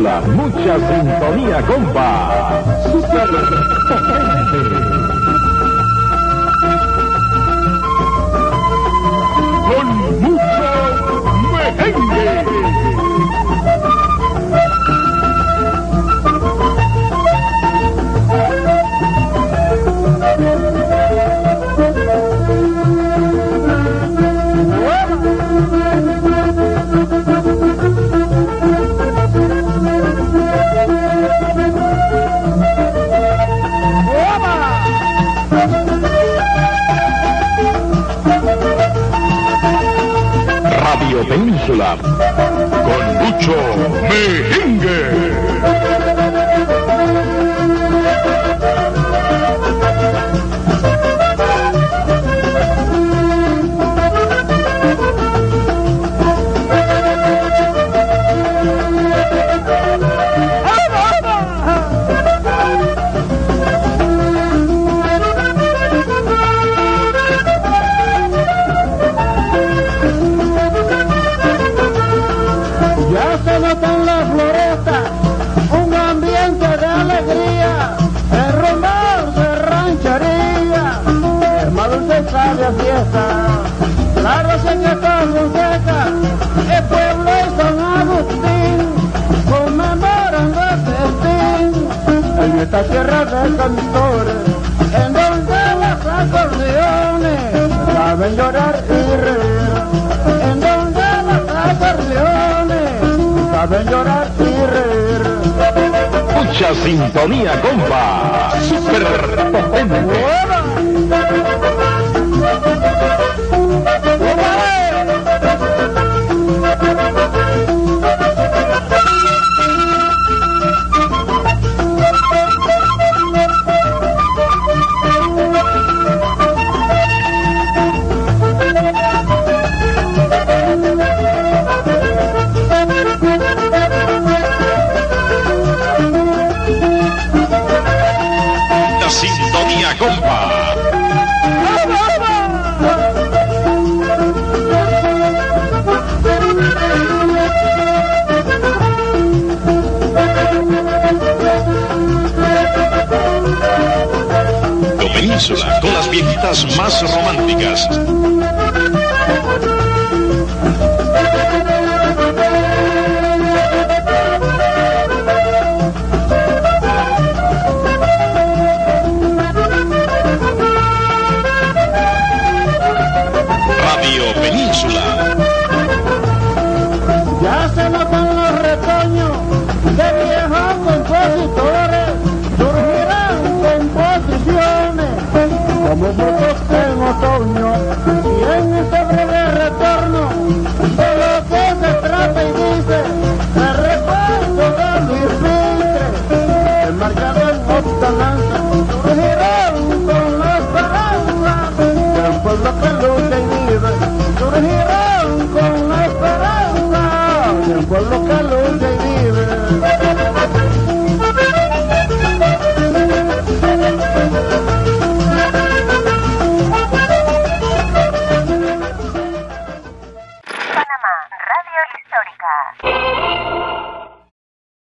Península, mucha sintonía, compa. Super potente. Con mucho merengue. Radio Península, con mucho merengue. En la floresta, un ambiente de alegría, el rumor de ranchería, es más dulce sabe a fiesta, la rosa que está bien seca, el pueblo de San Agustín, conmemorando el festín, en esta tierra de cantores, en donde los acordeones saben llorar y reír, en donde los acordeones saben llorar y reír. Mucha sintonía, compa. Super potente. Sintonía, compa. Península, con las viejitas más románticas.